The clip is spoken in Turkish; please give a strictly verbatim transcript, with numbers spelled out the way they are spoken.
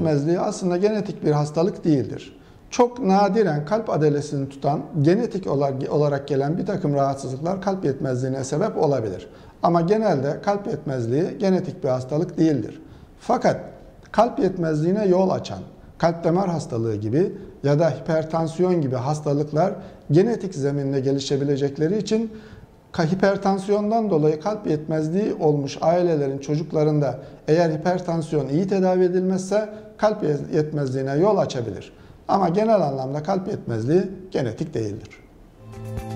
yetmezliği aslında genetik bir hastalık değildir. Çok nadiren kalp adalesini tutan, genetik olarak gelen bir takım rahatsızlıklar kalp yetmezliğine sebep olabilir. Ama genelde kalp yetmezliği genetik bir hastalık değildir. Fakat kalp yetmezliğine yol açan, kalp damar hastalığı gibi ya da hipertansiyon gibi hastalıklar genetik zeminde gelişebilecekleri için hipertansiyondan dolayı kalp yetmezliği olmuş ailelerin çocuklarında eğer hipertansiyon iyi tedavi edilmezse kalp yetmezliğine yol açabilir. Ama genel anlamda kalp yetmezliği genetik değildir.